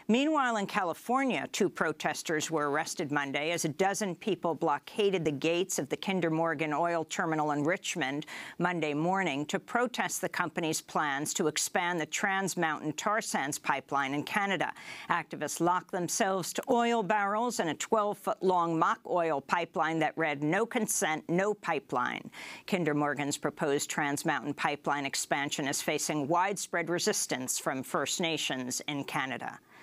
Meanwhile, in California, 2 protesters were arrested Monday as a dozen people blockaded the gates of the Kinder Morgan oil terminal in Richmond Monday morning to protest the company's plans to expand the Trans Mountain tar sands pipeline in Canada. Activists locked themselves to oil barrels and a 12-foot-long mock oil pipeline that read, "No consent, no pipeline." Kinder Morgan's proposed Trans Mountain pipeline expansion is facing widespread resistance from First Nations in Canada.